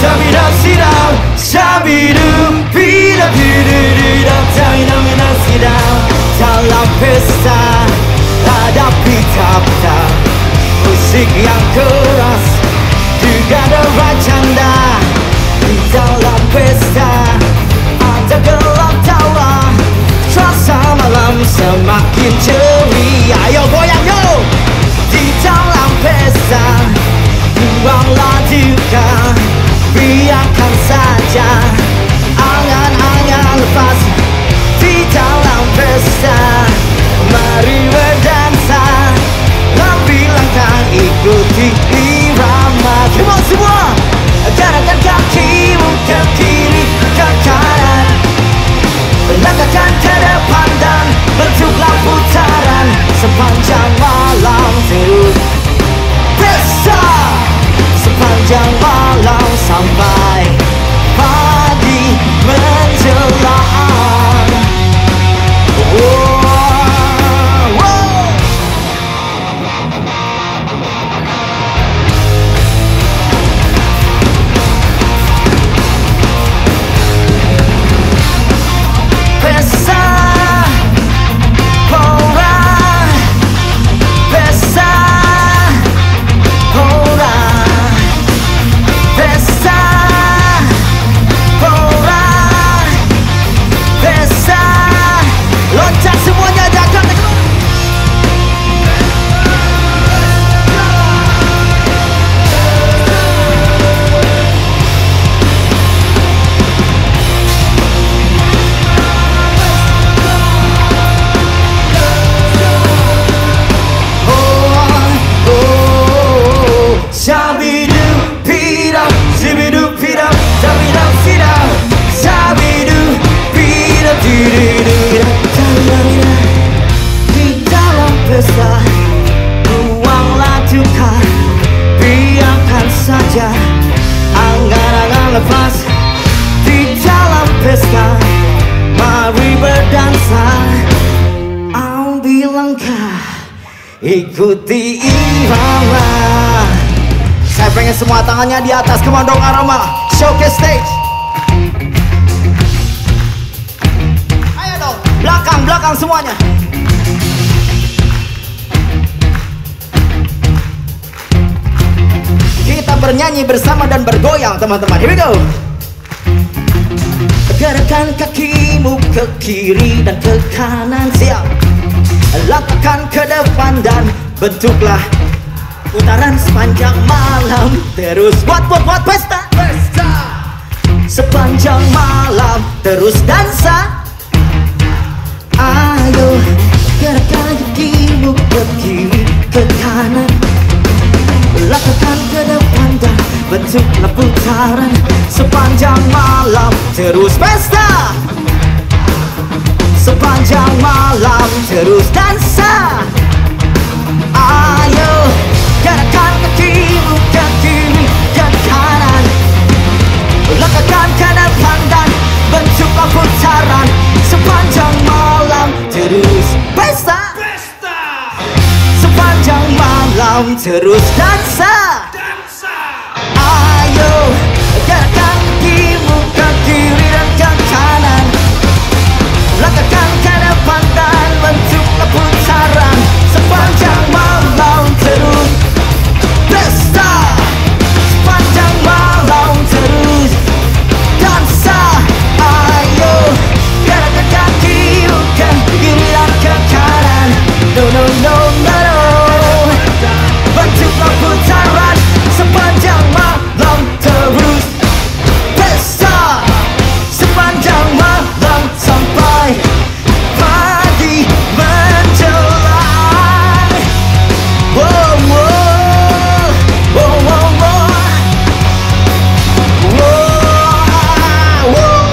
Sabira sidang, sabiru Bila diri fenomena sidang. Dalam pesta ada pita-pita, musik yang keras juga derai canda. Di dalam pesta ada gelap tawa, terasa malam semakin ceria. Ayo goyang yo! Di dalam pesta buanglah duka, biarkan saja angan-angan lepas. Di dalam pesta mari berdansa, ambil langkah ikuti irama. Come on semua, gerakan kakimu ke kiri ke kanan, langkahkan ke depan dan bentuklah putaran sepanjang malam. Terus pesta sepanjang malam sampai pagi menjelang. Buanglah duka, biarkan saja angan-angan lepas. Di dalam pesta mari berdansa, ambil langkah ikuti irama. Saya pengen semua tangannya di atas. Come on dong Aroma, showcase stage. Ayo dong, belakang semuanya. Kita bernyanyi bersama dan bergoyang teman-teman. Here we go. Gerakan kakimu ke kiri dan ke kanan, siap. Langkahkan ke depan dan bentuklah putaran sepanjang malam. Terus buat pesta sepanjang malam, terus dansa. Ayo gerakan kakimu ke kiri ke kanan, langkahkan ke depan dan bentuklah putaran sepanjang malam. Terus pesta sepanjang malam, terus dansa. Ayo gerakan kakimu ke kiri ke kanan, langkahkan ke depan dan bentuklah putaran sepanjang malam. Terus pesta sepanjang malam, terus dansa. Ayo gerakan kakimu ke kiri dan ke kanan, langkahkan ke depan dan bentuklah putaran sepanjang malam. Terus pesta sepanjang malam, terus dansa. Ayo gerakan kakimu ke kiri dan ke kanan. No no no no no, bentuklah putaran sepanjang malam. Terus pesta sepanjang malam sampai pagi menjelang. Wow wow wow wow wow wow.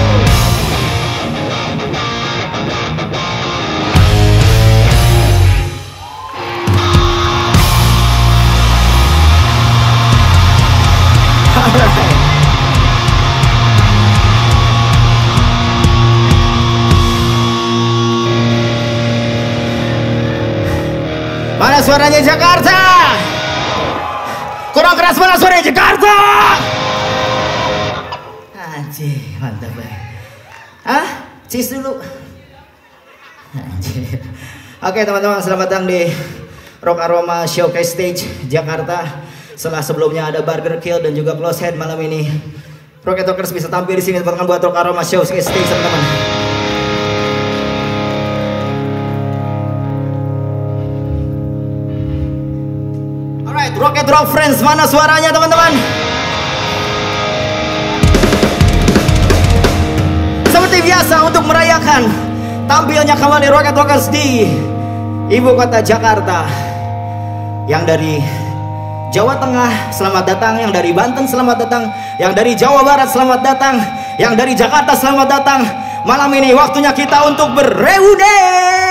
Mana suaranya Jakarta? Kurang keras, mana suaranya Jakarta? Anjir, mantap ya. Hah? Cheese dulu. Anjir. Oke teman-teman, selamat datang di Rock Aroma Showcase Stage Jakarta. Setelah sebelumnya ada Burger Kill dan juga Close Head, malam ini Rocket Talkers bisa tampil di sini teman-teman buat Rock Aroma Showcase Stage teman-teman. Alright, Rocket Rock Friends, mana suaranya teman-teman? Seperti biasa untuk merayakan tampilnya kembali Rocket Talkers di Ibu Kota Jakarta. Yang dari Jawa Tengah, selamat datang. Yang dari Banten, selamat datang. Yang dari Jawa Barat, selamat datang. Yang dari Jakarta, selamat datang. Malam ini waktunya kita untuk bereuni.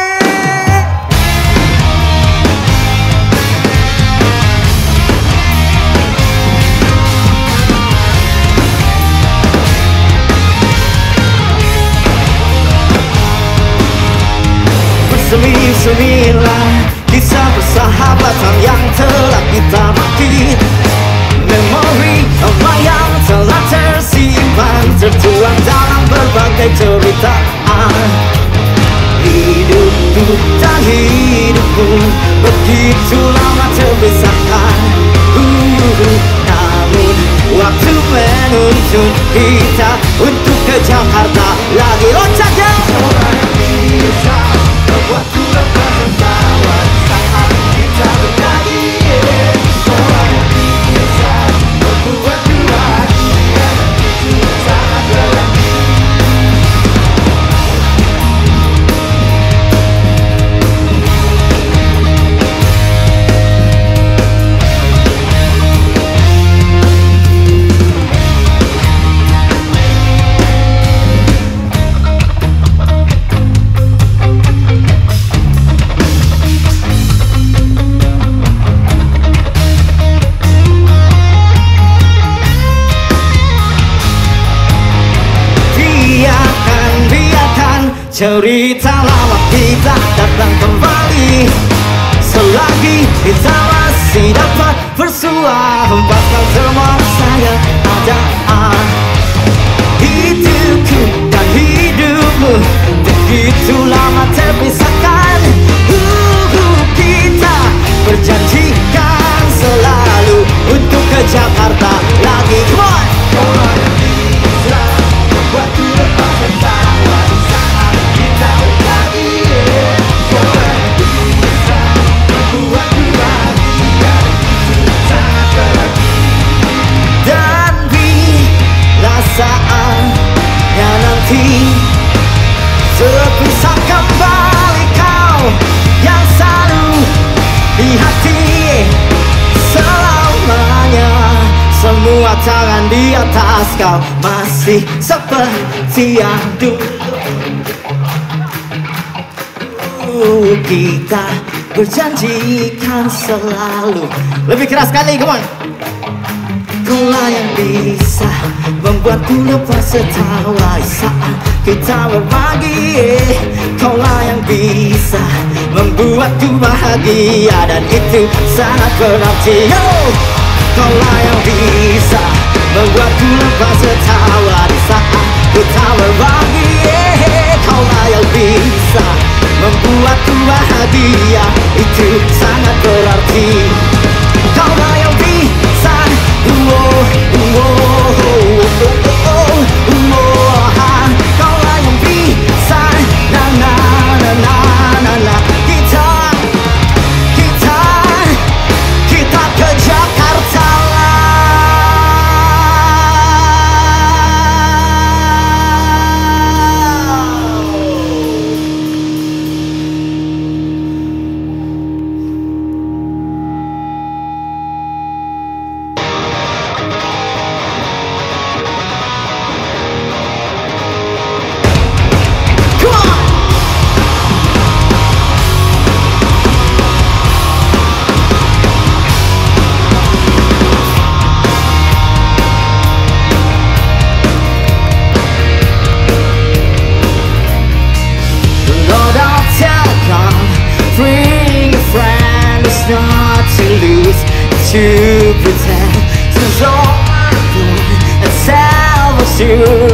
Bersemi-semilah kisah persahabatan yang telah kita bukti. Memori yang telah tersimpan, tertuang dalam berbagai cerita. Hidupku dan hidupku begitu lama terpisahkan. Namun waktu menuntun kita untuk ke Jakarta lagi loncatnya. Waktu lepas tertawa saat kita bernyanyi. Orang yang biasa membuat bahagia, itu sangat berarti. Cerita lama kita datang kembali selagi kita masih dapat bersua. Hempaskan semua saya ada. Hidupku dan hidupmu begitu lama terpisahkan. Kita berjanjikan selalu untuk ke Jakarta lagi. Come on. Orang yang bisa membuatku lepas tertawa saat kita lagi. Orang yang bisa membuatku bahagia, itu sangat berarti. Dan bila saatnya nanti terpisah kembali, kau yang selalu di hati selamanya. Semua tangan di atas, kau masih seperti yang dulu. Kita berjanjikan selalu. Lebih keras sekali, come on. Kaulah yang bisa membuatku lepas tertawa saat kita berbagi. Kaulah yang bisa membuatku bahagia, dan itu sangat berarti. Yo! Kaulah yang bisa membuatku lepas tertawa di saat kita berbagi. Kaulah yang bisa membuatku bahagia, itu sangat berarti. Kaulah yang bisa, kaulah yang bisa, na na na na na na. Kita ke Jakarta. To pretend to show my good and self-assured.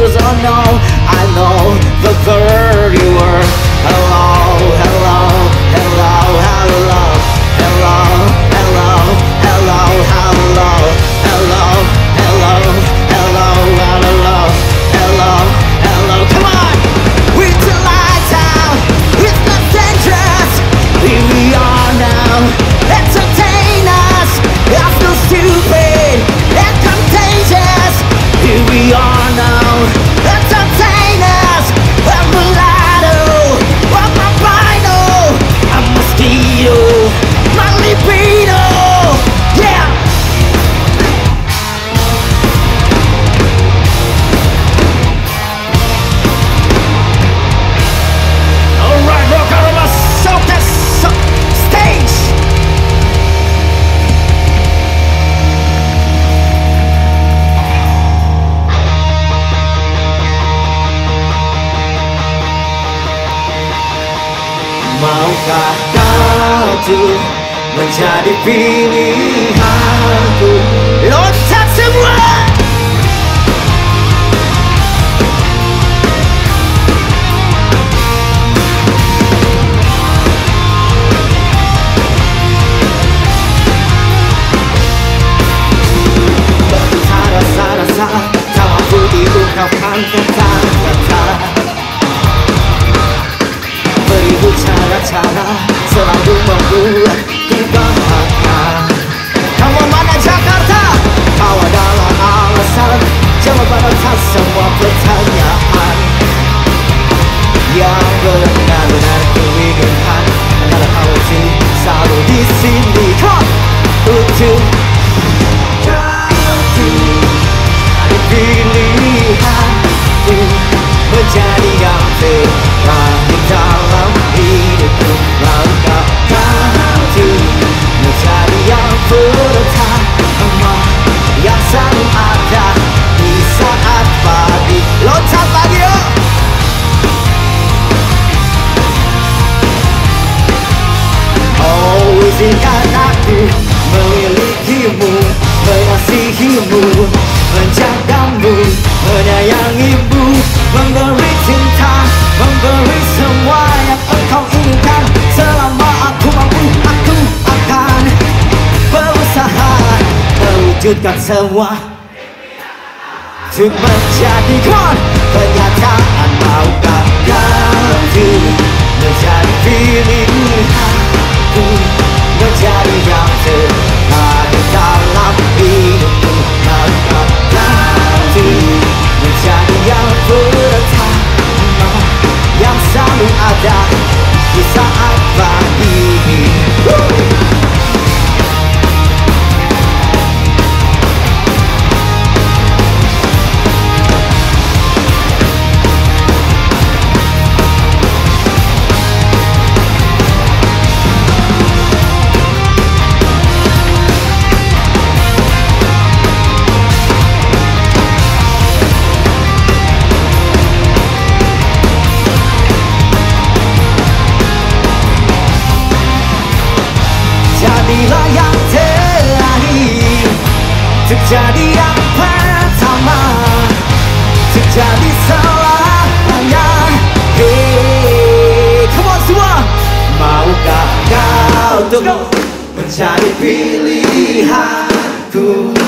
menjadi pilihanku. Loncat semua. Betapa rasa-rasa tak mampu diungkapkan kata-kata. Beribu cara-cara selalu membuatku bahagia. Kamu mana Jakarta? Kau adalah alasan jawaban atas semua pertanyaan yang benar-benar kuinginkan. Karena kau selalu di sini kau untuk ada pilihanku menjadi yang terakhir dalam hidupku. Maukah kau menjadi yang pertama yang selalu ada di saat pagi. Loncat lagi yuk. Oh, izinkan aku memilikimu, mengasihimu, menjagamu, menyayangimu, memberi cinta, memberi semua yang engkau inginkan. Selama aku mampu, aku akan berusaha mewujudkan semua untuk menjadikan kenyataan. Maukah kau menjadi pilihanku, menjadi yang terakhir dalam hidupku. Maukah kau menjadi yang pertama yang selalu ada di saat pagi. Jadilah yang terakhir, terjadi yang pertama, terjadi selamanya. Hey, come on semua. Maukah kau untuk menjadi pilihanku?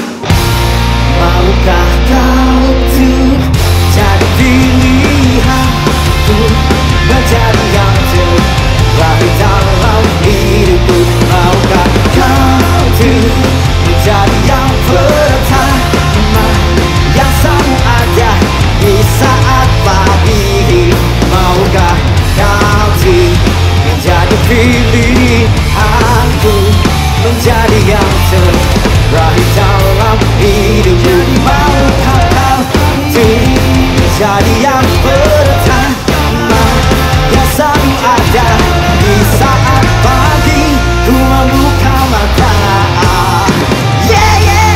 Maukah kau untuk jadi pilihanku, menjadi yang terakhir dalam hidupku? Maukah kau menjadi yang pertama yang selalu ada di saat pagi? Maukah kau menjadi pilihanku, menjadi yang terakhir dalam hidupku? Maukah kau menjadi yang pertama yang selalu ada di saat pagi ku membuka mata? Yeah, yeah.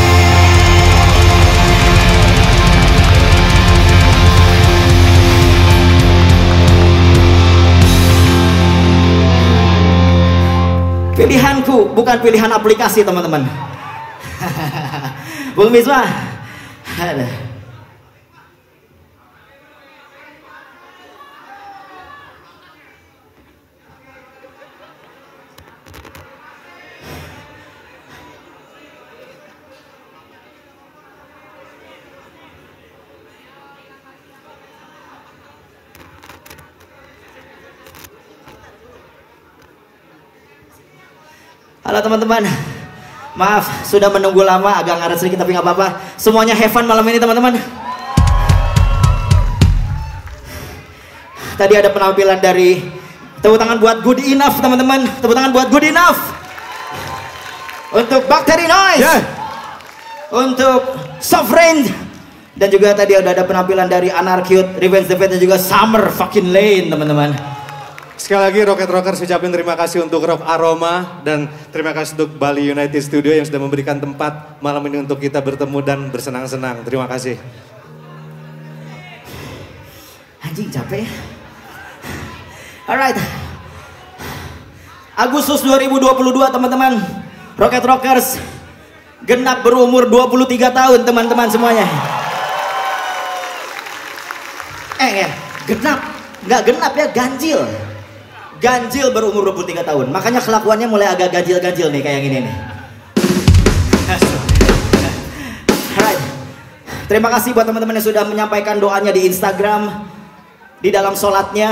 Pilihanku bukan pilihan aplikasi, teman-teman. Bung Misbah. Halo teman-teman, maaf sudah menunggu lama, agak ngaret sedikit tapi nggak apa-apa. Semuanya have fun malam ini teman-teman. Tadi ada penampilan dari, tepuk tangan buat Good Enough teman-teman, tepuk tangan buat Good Enough. Untuk Bacteria Noise, yeah. Untuk Soft Rain, dan juga tadi udah ada penampilan dari Anarcute, Revenge the Fate, dan juga Summer Fucking Lane teman-teman. Sekali lagi Rocket Rockers ucapin terima kasih untuk Rock Aroma dan terima kasih untuk Bali United Studio yang sudah memberikan tempat malam ini untuk kita bertemu dan bersenang-senang. Terima kasih. Anjing capek. Alright. Agustus 2022 teman-teman. Rocket Rockers genap berumur 23 tahun teman-teman semuanya. Genap, nggak genap ya, ganjil. Ganjil berumur 23 tahun. Makanya kelakuannya mulai agak ganjil-ganjil nih kayak gini nih. Alright. Terima kasih buat teman-teman yang sudah menyampaikan doanya di Instagram, di dalam sholatnya.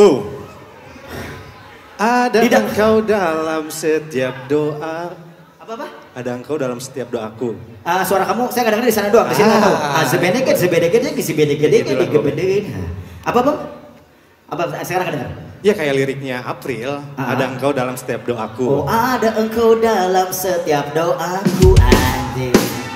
Ada engkau dalam setiap doa. Apa? Ada engkau dalam setiap doaku. Suara kamu saya kadang-kadang di sana doang, di sini nggak tahu. Apa bang? Apa sekarang dengar? Ya kayak liriknya April. Ada engkau dalam setiap doaku. Oh, ada engkau dalam setiap doaku, anjing.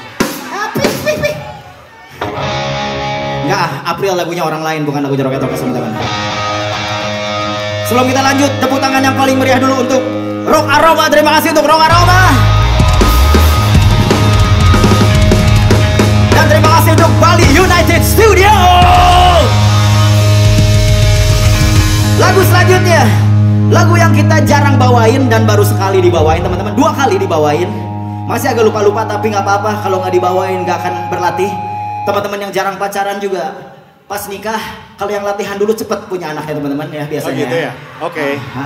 Enggak, April lagunya orang lain, bukan lagunya Rocket Rockers teman-teman. Sebelum kita lanjut, tepuk tangan yang paling meriah dulu untuk Rock Aroma. Terima kasih untuk Rock Aroma. Dan terima kasih untuk Bali United Studio. Lagu selanjutnya, lagu yang kita jarang bawain dan baru sekali dibawain teman-teman. 2 kali dibawain. Masih agak lupa-lupa tapi nggak apa-apa, kalau nggak dibawain nggak akan berlatih. Teman-teman yang jarang pacaran juga pas nikah, kalau yang latihan dulu cepet punya anaknya teman-teman ya biasanya. Oh gitu ya? Oke.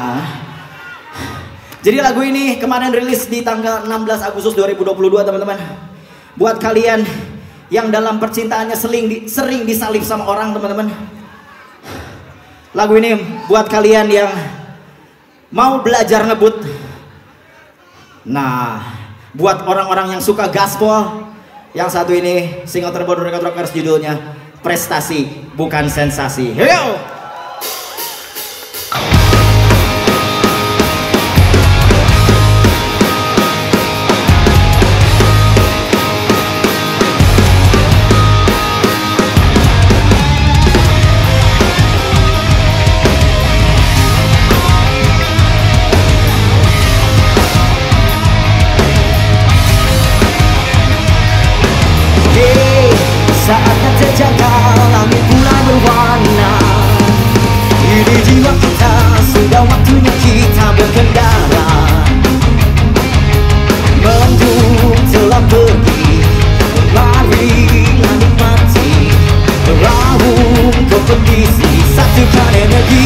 Jadi lagu ini kemarin rilis di tanggal 16 Agustus 2022 teman-teman. Buat kalian yang dalam percintaannya sering disalib sama orang teman-teman. Lagu ini buat kalian yang mau belajar ngebut. Nah, buat orang-orang yang suka gaspol, yang satu ini single terbaru Rocket Rockers judulnya Prestasi Bukan Sensasi. Here we go. Saatnya terjaga, langit mulai berwarna. Ini jiwa kita, sudah waktunya kita berkendara. Mendung telah pergi, marilah nikmati. Raung kompetisi, satukan energi.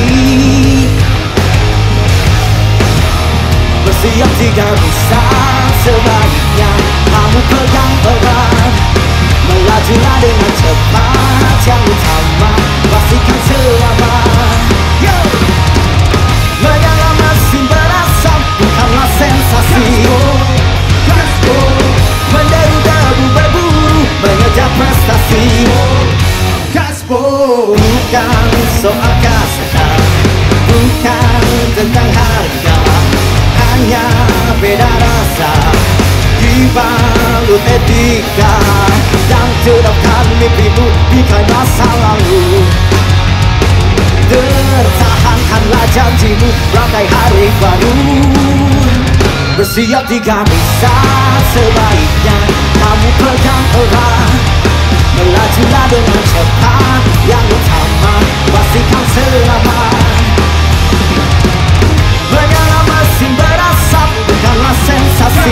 Bersiap 3 barisan, sebaiknya kamu pegang erat. Melajulah dengan cepat, yang utama pastikan selamat. Menyala mesin berasap, bukanlah sensasi. Menderu debu berburu, mengejar prestasi. Bukan soal kasta, bukan tentang harga, hanya beda rasa dibalut etika. Dan terapkan mimpimu di masa lalu. Tertahankanlah janjimu, bagai hari baru. Bersiap 3 barisan, sebaiknya kamu pegang erat. Melajulah dengan cepat, yang utama pastikan selamat. Menyala mesin berasap, bukanlah sensasi.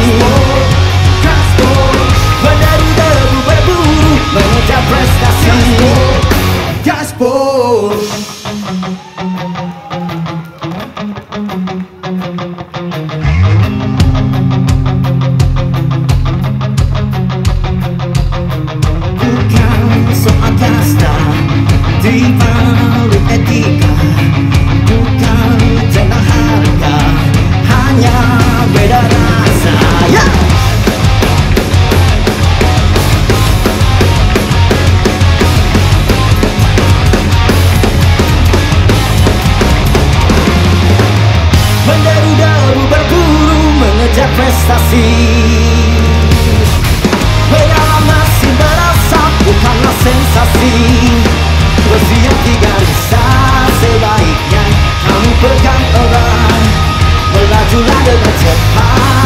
Menderu debu berburu, mengejar prestasi. Gaspol. Bukan soal kasta, dibalut etika. Bukan tentang harga, hanya beda rasa. Menderu debu berburu, mengejar prestasi. Menyala mesin berasap, bukanlah sensasi. Bersiap 3 barisan, sebaiknya kamu pegang erat. Melajulah dengan cepat,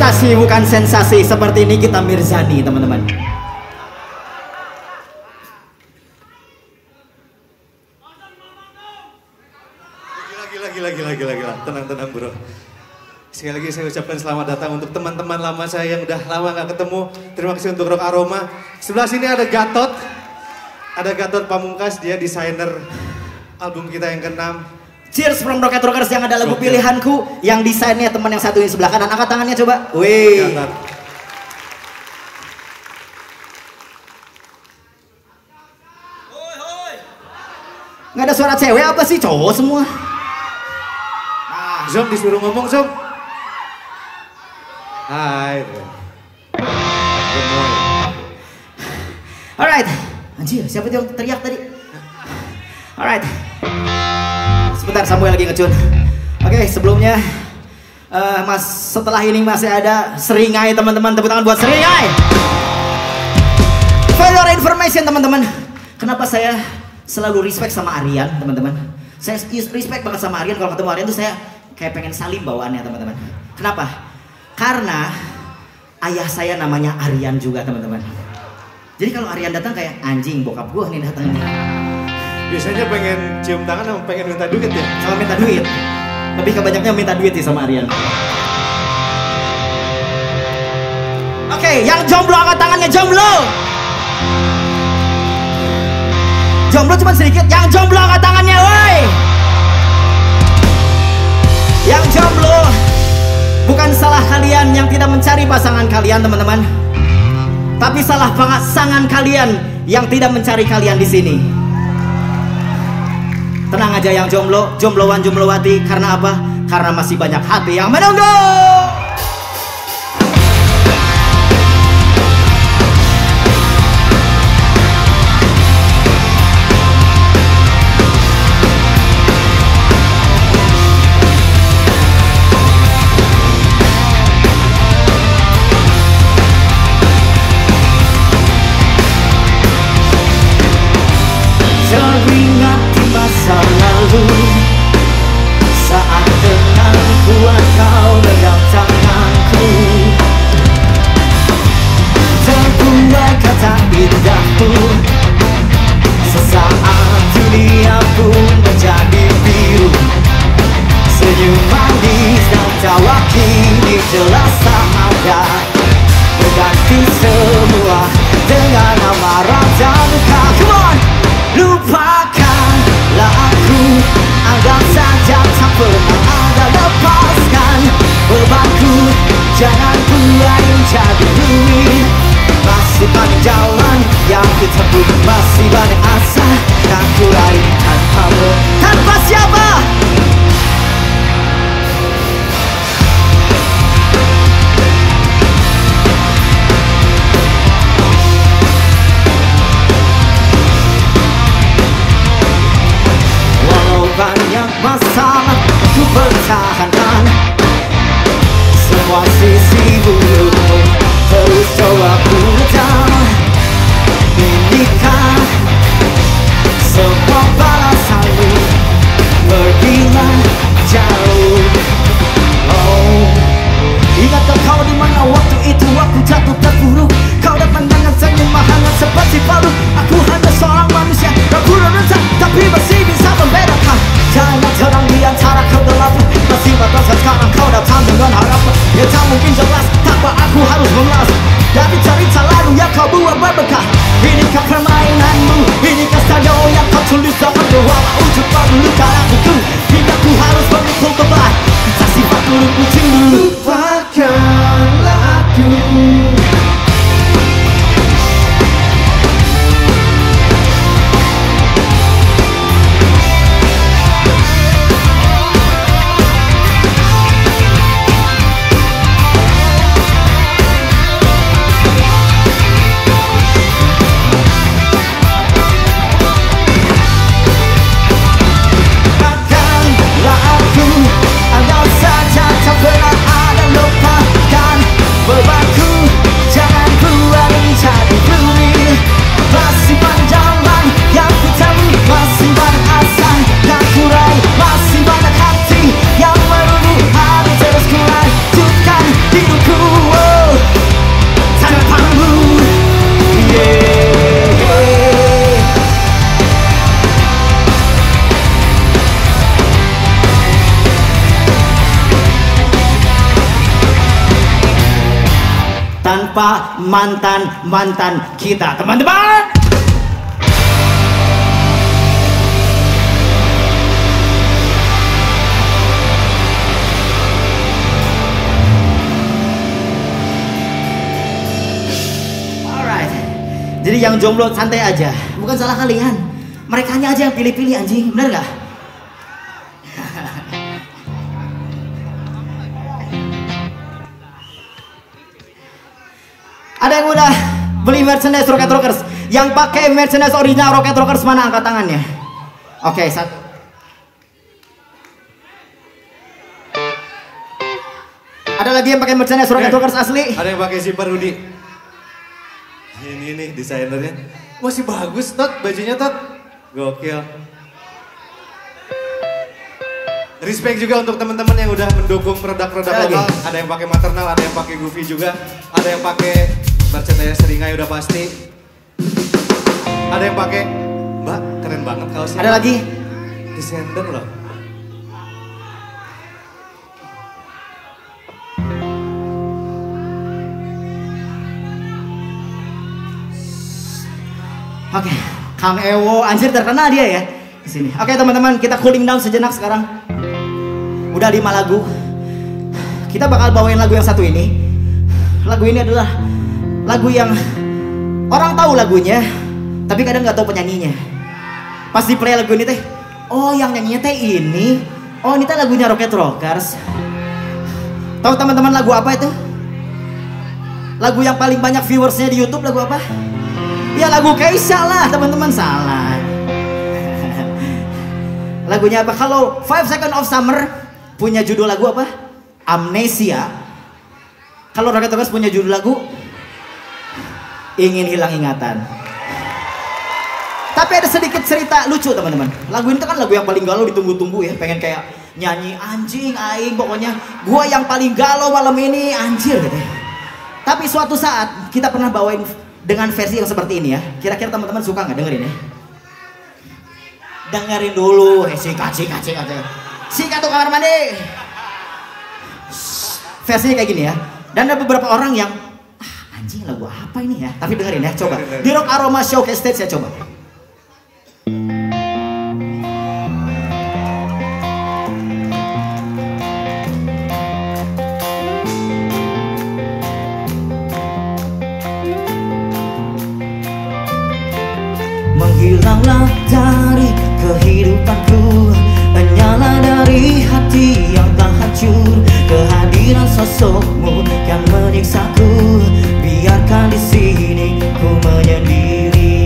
Prestasi bukan sensasi, seperti ini kita Mirzani teman-teman. Gila. Tenang bro. Sekali lagi saya ucapkan selamat datang untuk teman-teman lama saya yang udah lama gak ketemu. Terima kasih untuk Rock Aroma. Sebelah sini ada Gatot. Ada Gatot Pamungkas, dia desainer album kita yang ke-6. Cheers from Rocket Rockers yang ada lagu pilihanku. Yang desainnya teman yang satu di sebelah kanan. Angkat tangannya coba. Wih. Nggak ada suara cewek apa sih? Cowok semua. Zom disuruh ngomong, Zom. Hai. Alright. Anjir, siapa yang teriak tadi? Alright. Sebentar, Samuel lagi ngecun. Oke, sebelumnya setelah ini masih ada Seringai teman-teman. Tepuk tangan buat Seringai. For your information teman-teman, kenapa saya selalu respect sama Aryan teman-teman? Saya respect banget sama Aryan. Kalau ketemu Aryan tuh saya kayak pengen salim bawaannya teman-teman. Kenapa? Karena ayah saya namanya Aryan juga teman-teman. Jadi kalau Aryan datang kayak anjing bokap gua nih datang nih. Biasanya pengen cium tangan sama pengen minta duit ya? Sama minta duit. Lebih kebanyaknya minta duit sih sama Aryan. Oke, yang jomblo angkat tangannya jomblo. Jomblo cuma sedikit, yang jomblo angkat tangannya woi. Yang jomblo bukan salah kalian yang tidak mencari pasangan kalian teman-teman. Tapi salah pasangan kalian yang tidak mencari kalian di sini. Tenang aja yang jomblo, jombloan jomblowati. Karena apa? Karena masih banyak hati yang menunggu. Teringat di masa lalu saat dengan kuat kau genggam tanganku, terbuai kata indahku. Sesaat dunia pun menjadi biru. Senyum manis dan tawa kini jelas tak ada, mengganti semua dengan amarah dan luka. Come on! Lupakanlah aku, anggap saja tak pernah ada. Lepaskan bebanku, jangan buat jadi duit. Masih banyak jalan yang ditempuh, masih banyak asa yang ku raih tanpamu. Tanpa siapa? Banyak masalah ku pertahankan, semua sisi burukmu terus coba ku redam. Inikah semua balasanmu? Pergilah jauh. Oh, ingatkah kau di mana waktu itu aku jatuh terpuruk? Kau datang dengan senyum hangat seperti palu. Aku hanya seorang manusia ragu dan rentan, tapi masih bisa membedakan jalan terang di antara kegelapan. Masih batasan sekarang kau datang dengan harapan yang tak mungkin jelas tanpa aku harus mengelas dari cerita lalu yang kau buat berbekas. Inikah permainanmu? Inikah stadion yang kau tulis dalam berwarna ujung baru luka hatiku, hingga ku harus memikul beban tak sifat burukmu cemburu. Lupakanlah aku. tanpa mantan kita, teman-teman. Alright. Jadi yang jomblo santai aja, bukan salah kalian. Merekanya aja yang pilih-pilih anjing, bener gak? Ada yang udah beli merchandise Rocket Rockers? Yang pakai merchandise original Rocket Rockers mana, angkat tangannya? Oke, satu. Ada lagi yang pakai merchandise Rocket Rockers asli? Ada yang pakai zipper hoodie. Ini nih desainernya. Masih bagus Tot, bajunya Tot. Gokil. Respect juga untuk teman-teman yang udah mendukung produk-produk lokal. Ada yang pakai maternal, ada yang pakai Goofy juga, ada yang pakai merchandise Seringai udah pasti. Ada yang pakai, Mbak, keren banget kaosnya. Ada lagi? Descendant loh. Oke, Kang Ewo, anjir terkenal dia ya di sini. Oke teman-teman, kita cooling down sejenak sekarang. Udah 5 lagu. Kita bakal bawain lagu yang satu ini. Lagu ini adalah lagu yang orang tahu lagunya, tapi kadang nggak tahu penyanyinya. Pas di play lagu ini teh, oh yang nyanyinya teh ini. Oh ini teh lagunya Rocket Rockers. Tahu teman-teman lagu apa itu? Lagu yang paling banyak viewersnya di YouTube lagu apa? Ya lagu Keisha lah teman-teman, salah. Lagunya apa? Kalau 5 Seconds of Summer punya judul lagu apa? Amnesia. Kalau Rocket Rockers punya judul lagu Ingin Hilang Ingatan. Tapi ada sedikit cerita lucu teman-teman. Lagu ini kan lagu yang paling galau, ditunggu-tunggu ya. Pengen kayak nyanyi anjing aing, pokoknya gua yang paling galau malam ini anjir gitu. Tapi suatu saat kita pernah bawain dengan versi yang seperti ini ya. Kira-kira teman-teman suka nggak dengerin ya? Dengerin dulu. Sikat tuh kamar mandi. Versinya kayak gini ya. Dan ada beberapa orang yang anjing lagu apa ini ya? Tapi dengerin ya, coba. Di Rock Aroma Showcase Stage ya, coba. Menghilanglah dari kehidupanku, menyala dari hati yang tak hancur. Kehadiran sosokmu yang menyiksaku, biarkan di sini ku menyendiri.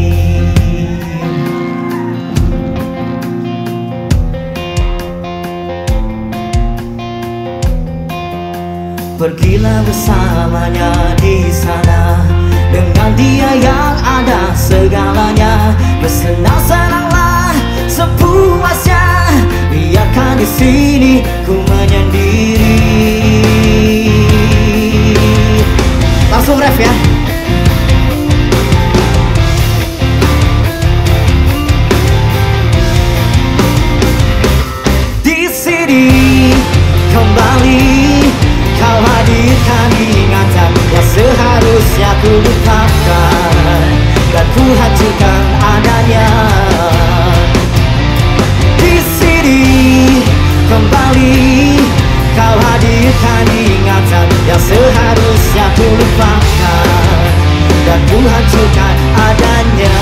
Pergilah bersamanya di sana, dengan dia yang ada segalanya. Bersenang-senanglah sepuasnya, biarkan di sini ku menyendiri. Langsung ref ya. Di sini kembali kau hadirkan ingatan yang seharusnya ku lupakan dan ku hancurkan adanya. Di sini kembali kau hadirkan ingatan yang seharusnya ku lupakan dan ku hancurkan adanya.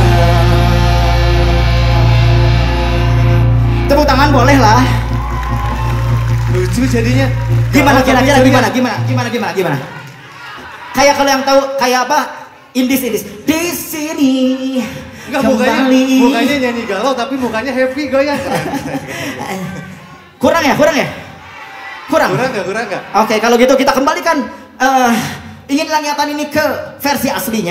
Tepuk tangan boleh lah. Lucu jadinya. Gimana kira-kira gimana? Kayak kalau yang tahu kayak apa? Indis. Di sini. Enggak, mukanya nyanyi galau tapi mukanya happy goyang. Kurang ya? Kurang nggak? Oke, kalau gitu kita kembalikan Ingin Hilang Ingatan ini ke versi aslinya.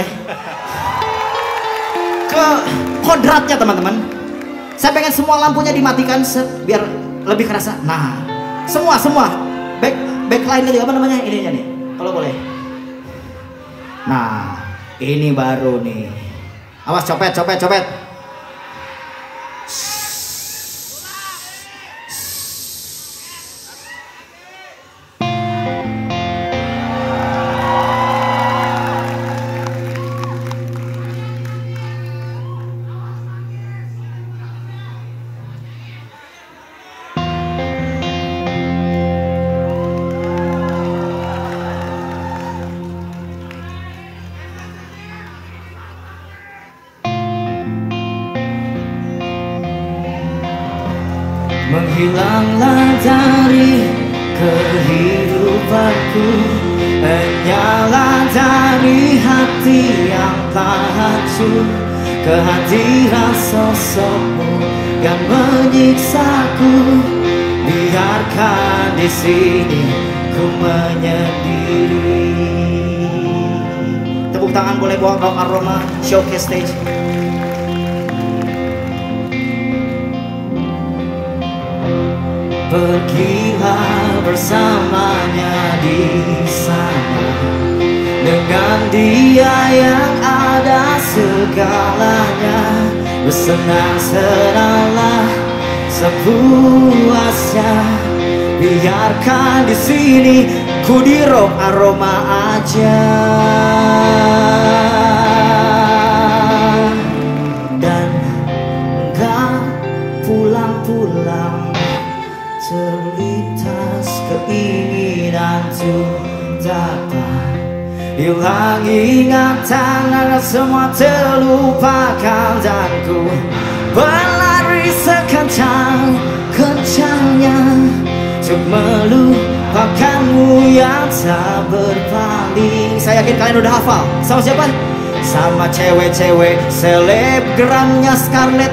Ke kodratnya teman-teman. Saya pengen semua lampunya dimatikan biar lebih kerasa. Nah, semua backline itu apa namanya? Ininya nih, kalau boleh. Nah, ini baru nih. Awas copet. hilanglah dari kehidupanku, hanyalah dari hati yang tak hancur. Kehadiran sosokmu yang menyiksaku, biarkan di sini ku menyendiri. Tepuk tangan boleh buat Rock Aroma Showcase Stage. Pergilah bersamanya di sana, dengan Dia yang ada segalanya. Bersenang-senanglah sepuasnya, biarkan di sini ku di Rock Aroma aja. Dan enggak pulang-pulang, terlintas keinginan untuk dapat hilang ingatan agar semua terlupakan, dan ku berlari sekencang-kencangnya untuk melupakanmu yang tak berpaling. Saya yakin kalian udah hafal. Sama siapa? Sama cewek-cewek selebgramnya Scarlett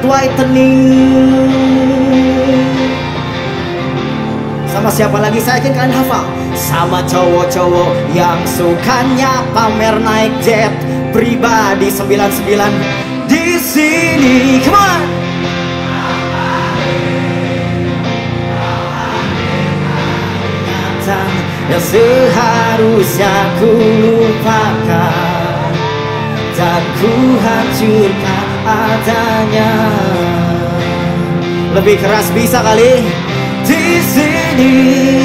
Whitening. Sama siapa lagi? Saya yakin kalian hafal. Sama cowok-cowok yang sukanya pamer naik jet pribadi 99 di sini. Come on. Yang seharusnya ku lupakan dan ku hancurkan adanya. Lebih keras bisa kali. Di sini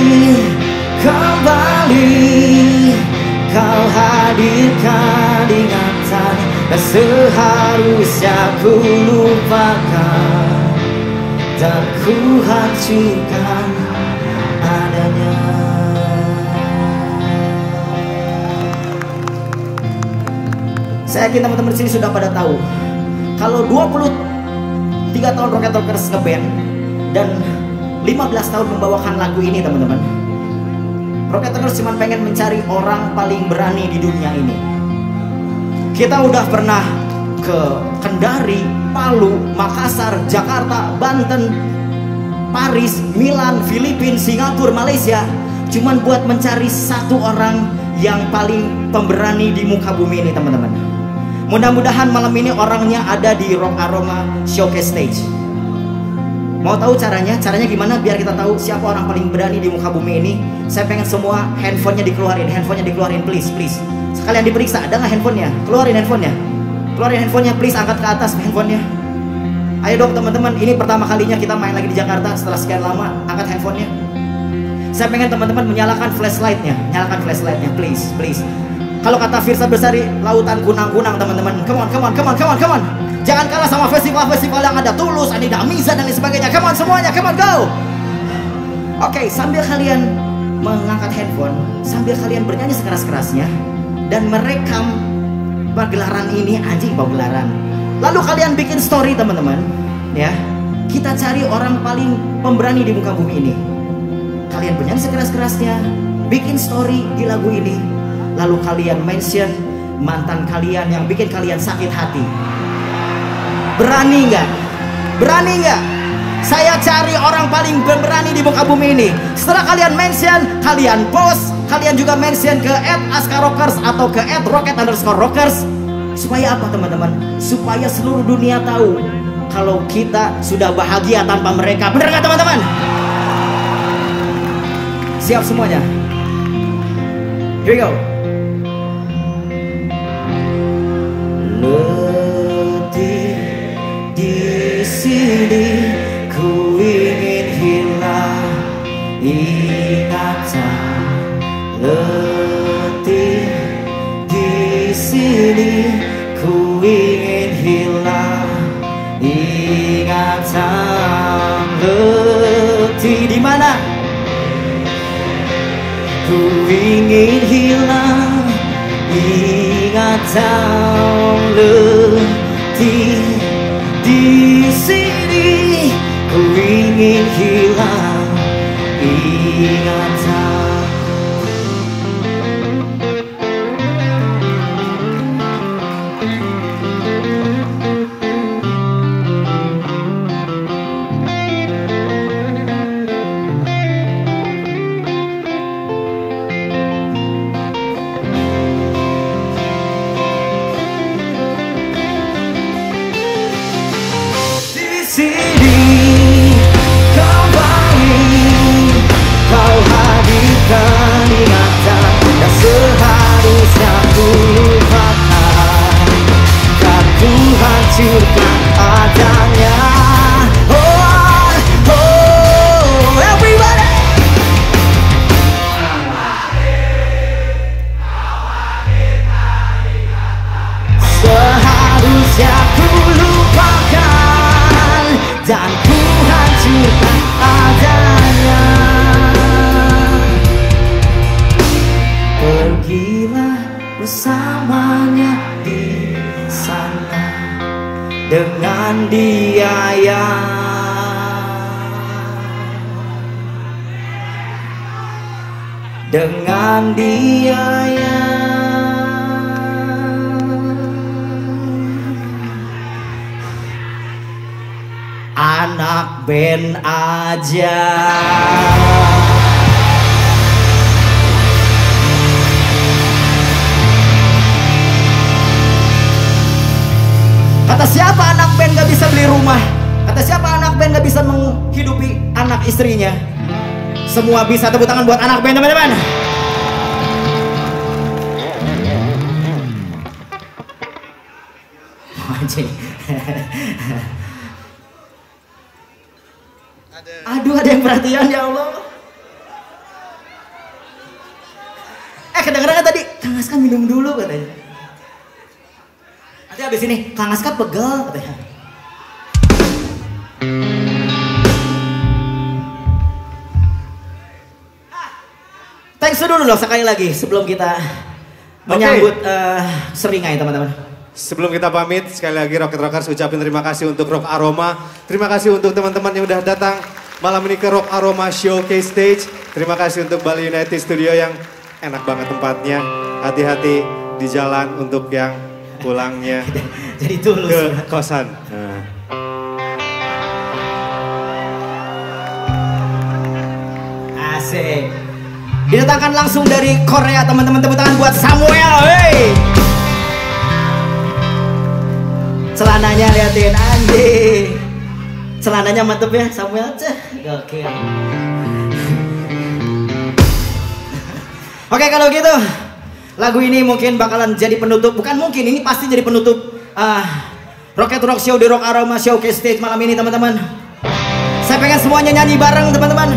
kembali kau hadirkan ingatan yang seharusnya ku lupakan dan ku hancurkan adanya. Saya yakin teman-teman di sini sudah pada tahu kalau 23 tahun Rocket Rockers ngeband dan 15 tahun membawakan lagu ini, teman-teman, Rocket Rockers cuma pengen mencari orang paling berani di dunia ini. Kita udah pernah ke Kendari, Palu, Makassar, Jakarta, Banten, Paris, Milan, Filipina, Singapura, Malaysia, cuman buat mencari satu orang yang paling pemberani di muka bumi ini, teman-teman. Mudah-mudahan malam ini orangnya ada di Rock Aroma Showcase Stage. Mau tahu caranya? Caranya gimana biar kita tahu siapa orang paling berani di muka bumi ini? Saya pengen semua handphonenya dikeluarin, please. Sekalian diperiksa, ada nggak handphonenya? Keluarin handphonenya, please, angkat ke atas handphonenya. Ayo dong teman-teman, ini pertama kalinya kita main lagi di Jakarta setelah sekian lama. Angkat handphonenya. Saya pengen teman-teman menyalakan flashlightnya, please. Kalau kata Firsa Besari, lautan kunang-kunang, teman-teman. Come on. Jangan kalah sama festival-festival yang ada, Tulus, Anida, Miza, dan lain sebagainya. Come on semuanya, come on, go. Oke, sambil kalian mengangkat handphone, sambil kalian bernyanyi sekeras-kerasnya dan merekam pagelaran ini, anjing pagelaran. Lalu kalian bikin story, teman-teman, ya. Kita cari orang paling pemberani di muka bumi ini. Kalian bernyanyi sekeras-kerasnya, bikin story di lagu ini, lalu kalian mention mantan kalian yang bikin kalian sakit hati. Berani nggak? Saya cari orang paling berani di muka bumi ini. Setelah kalian mention, kalian post, kalian juga mention ke @askarrockers atau ke @rocket_rockers. Supaya apa, teman-teman? Supaya seluruh dunia tahu kalau kita sudah bahagia tanpa mereka. Bener nggak, teman-teman? Siap semuanya? Here we go. Di sini ku ingin hilang ingatan, letih di sini ku ingin hilang ingatan, letih di mana? Ku ingin hilang ingatan, letih di sini ku ingin ingin hilang ingatan. Hancurkan adanya. Oh, oh, everybody. Seharusnya ku lupakan dan ku hancurkan adanya. Pergilah bersamanya di sana dengan dia dengan dia anak band aja. Kata siapa anak band gak bisa beli rumah? Kata siapa anak band gak bisa menghidupi anak istrinya? Semua bisa. Tepuk tangan buat anak band teman-teman. Aduh, ada yang perhatian, ya Allah. Kadang-kadang tadi Kang Aska minum dulu katanya. Nanti abis ini Kang Aska pegel katanya. Thanks dulu loh sekali lagi sebelum kita menyambut Seringai teman-teman. Sebelum kita pamit, sekali lagi Rocket Rockers ucapin terima kasih untuk Rock Aroma. Terima kasih untuk teman-teman yang udah datang malam ini ke Rock Aroma Showcase Stage. Terima kasih untuk Bali United Studio yang enak banget tempatnya. Hati-hati di jalan untuk yang pulangnya jadi tulus ke kosan. Asik. Didatangkan langsung dari Korea teman-teman, tepuk tangan buat Samuel. Hey. Celananya liatin anjing. Celananya mantep ya Samuel. Gokil. Oke, kalau gitu lagu ini mungkin bakalan jadi penutup. Bukan mungkin, ini pasti jadi penutup Rocket Rock Show di Rock Aroma Showcase Stage malam ini teman-teman. Saya pengen semuanya nyanyi bareng teman-teman.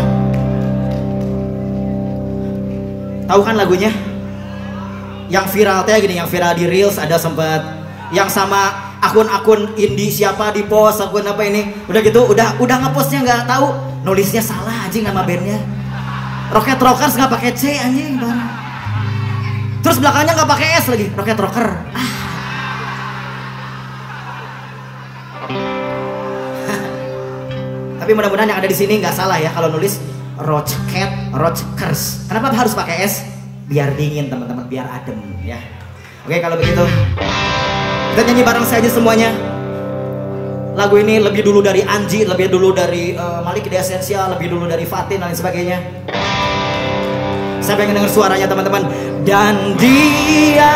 Tahu kan lagunya? Yang viral teh gini, yang viral di Reels ada sempat yang sama akun-akun indie siapa di post akun apa ini. Udah gitu, udah ngepostnya nggak tahu nulisnya salah anjing nama bandnya. Rocket Rockers nggak pakai C anjing barang. Terus belakangnya nggak pakai S lagi, Rocket Rocker. Tapi mudah-mudahan yang ada di sini nggak salah ya kalau nulis Rockers. Kenapa harus pakai S? Biar dingin teman-teman, biar adem ya. Oke, kalau begitu kita nyanyi bareng saja semuanya. Lagu ini lebih dulu dari Anji, lebih dulu dari Malik The Essential, lebih dulu dari Fatin dan lain sebagainya. Saya pengen denger suaranya teman-teman. Dan dia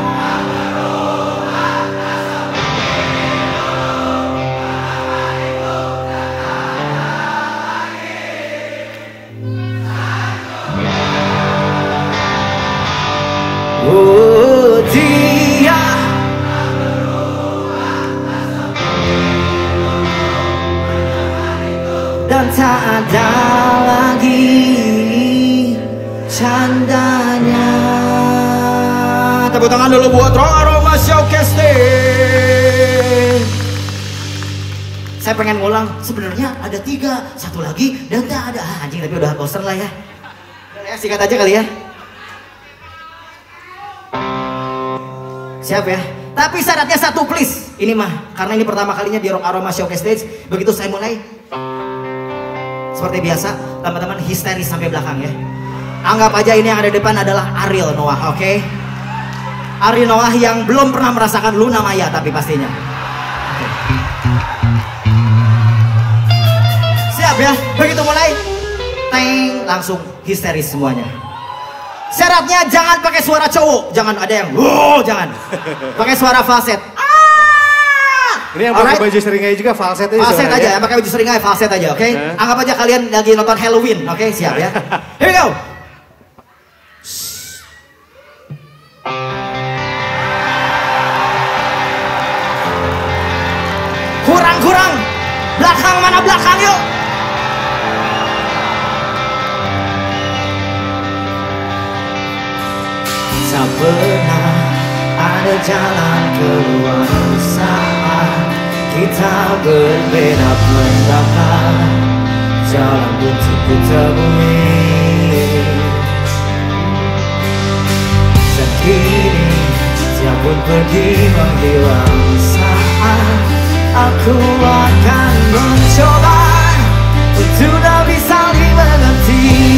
dia dan tak ada lagi candanya. Tepuk tangan dulu buat Rock Aroma Showcase Stage. Saya pengen ngulang, sebenarnya ada 3, satu lagi dan tak ada. Anjing, tapi udah poster lah ya. Udah ya, sikat aja kali ya. Siap ya? Tapi syaratnya satu please. Ini mah, karena ini pertama kalinya di Rock Aroma Showcase Stage. Begitu saya mulai, seperti biasa, teman-teman histeris sampai belakang ya. Anggap aja ini yang ada di depan adalah Ariel Noah, oke? Ariel Noah yang belum pernah merasakan Luna Maya tapi pastinya. Okay. Siap ya, begitu mulai, teng, langsung histeris semuanya. Syaratnya jangan pakai suara cowok, jangan ada yang jangan. Pakai suara falset. Ini yang pakai baju seringai juga falset aja. Falset aja, yang pakai baju seringai falset aja, oke? Anggap aja kalian lagi nonton Halloween, oke? Siap ya. Here we go. Kurang, belakang mana belakang yuk. Tak pernah ada jalan keluar saat kita berbeda pendapat. Jalan untuk ku temui. Dan kini dia pun pergi menghilang saat aku akan mencoba untuk tak bisa saling mengerti.